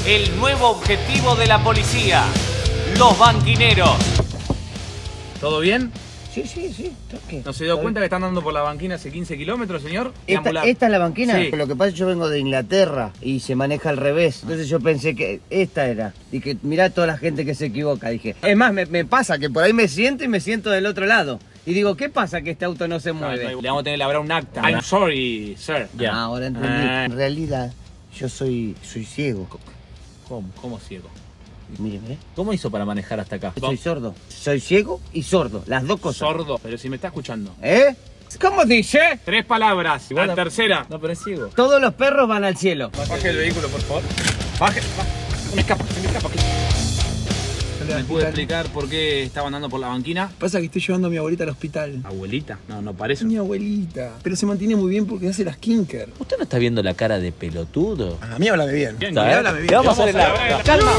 el nuevo objetivo de la policía, los banquineros. ¿Todo bien? Sí. ¿Qué? ¿No se dio cuenta que están andando por la banquina hace 15 kilómetros, señor? ¿Esta es la banquina? Sí. Lo que pasa es que yo vengo de Inglaterra y se maneja al revés. Entonces yo pensé que esta era. Dije, mirá toda la gente que se equivoca. Dije, es más, me pasa que por ahí me siento y me siento del otro lado. Y digo, ¿qué pasa que este auto no se mueve? Le vamos a tener que labrar un acta. I'm sorry, sir. Ah, ahora entendí. En realidad, yo soy ciego. ¿Cómo ciego? Míreme. ¿Cómo hizo para manejar hasta acá? Soy sordo. Soy ciego y sordo. Las dos cosas. Sordo. Pero si me está escuchando. ¿Eh? ¿Cómo dice? 3 palabras. Igual la tercera. No, pero es ciego. Todos los perros van al cielo. Baje el vehículo, por favor. Baje. Se me escapa. ¿Me puede explicar por qué estaba andando por la banquina? Pasa que estoy llevando a mi abuelita al hospital. ¿Abuelita? No parece. Es mi abuelita. Pero se mantiene muy bien porque hace las kinker. ¿Usted no está viendo la cara de pelotudo? A mí háblame bien. Háblame bien. Le vamos a hacer el acta. ¡Calma!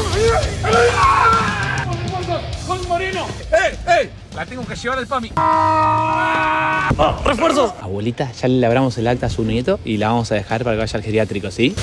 ¡Con Moreno! ¡Ey! La tengo que llevar al PAMI. ¡Refuerzos! Abuelita, ya le labramos el acta a su nieto y la vamos a dejar para que vaya al geriátrico, ¿sí?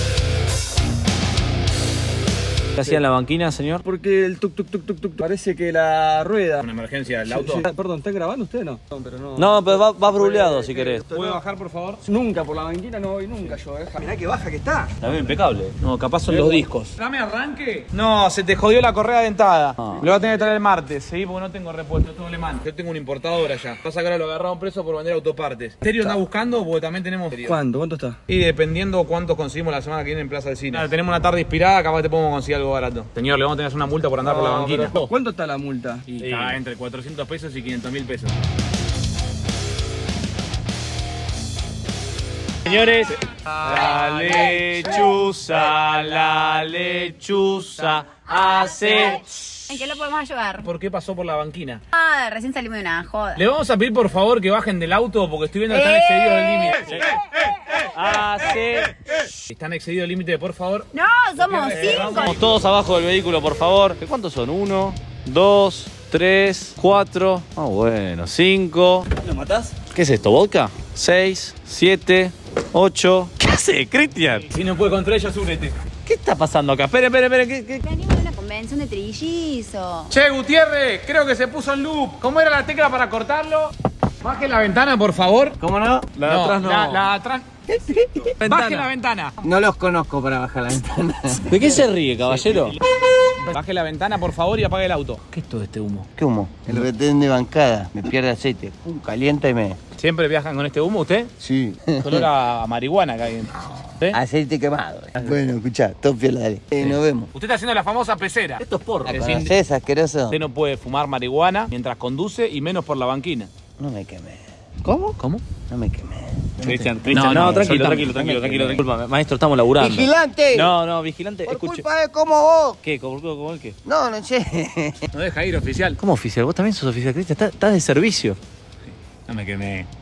¿Qué hacía en la banquina, señor? Porque el tuk parece que la rueda. Una emergencia del auto. Sí. Perdón, ¿están grabando ustedes? No, pero no. No, pero va bruleado si querés. ¿Puede bajar, por favor? Nunca por la banquina no voy nunca yo. Mirá que baja que está. Está bien, impecable. No, capaz son los discos. ¿Dame arranque? No, se te jodió la correa dentada. Ah. Lo voy a tener que traer el martes, ¿sí? Porque no tengo repuesto, todo alemán. Yo tengo una importadora ya. Pasa que ahora lo agarraron preso por vender autopartes. ¿Serio anda buscando? Porque también tenemos... ¿Cuánto está? Y dependiendo cuántos conseguimos la semana que viene en Plaza del Cine. Claro, tenemos una tarde inspirada, capaz te podemos conseguir algo barato. Señor, le vamos a tener una multa por andar por la banquina. Pero, ¿cuánto está la multa? Y está entre 400 pesos y 500.000 pesos. Señores, la lechuza hace... ¿En qué lo podemos ayudar? ¿Por qué pasó por la banquina? Ah, recién salimos de una joda. Le vamos a pedir por favor que bajen del auto porque estoy viendo que están excedidos del límite. Están excedidos el límite, por favor. No, somos 5. Vamos todos abajo del vehículo, por favor. ¿Cuántos son? 1, 2, 3, 4. Ah, bueno, 5. ¿Lo matás? ¿Qué es esto? ¿Vodka? 6, 7, 8. ¿Qué hace, Cristian? Si no puede contra ella, súbete. ¿Qué está pasando acá? Espere. ¿Qué? Venimos de una convención de trillizo. Che, Gutiérrez, creo que se puso en loop. ¿Cómo era la tecla para cortarlo? Baje la ventana, por favor. ¿Cómo no? La de atrás no. La de atrás. Baje la ventana. No los conozco para bajar la ventana. ¿De qué se ríe, caballero? Baje la ventana, por favor, y apague el auto. ¿Qué es todo este humo? ¿Qué humo? El retén de bancada. Me pierde aceite. Calienta y me... ¿Siempre viajan con este humo usted? Sí. Color a marihuana que hay. ¿Sí? Aceite quemado. Bueno, escuchá, todo piola, dale. Nos vemos. Usted está haciendo la famosa pecera. Esto es porro. ¿Conocés, asqueroso? Usted no puede fumar marihuana mientras conduce y menos por la banquina. No me quemé. ¿Cómo? ¿Cómo? No me quemé. Cristian, No, tranquilo. Disculpa, maestro, estamos laburando. ¡Vigilante! No, vigilante, Por escuche. culpa de como vos. ¿Qué? ¿Cómo el qué? No sé. no deja ir, oficial. ¿Cómo oficial? ¿Vos también sos oficial, Cristian? Estás de servicio. No me quemé.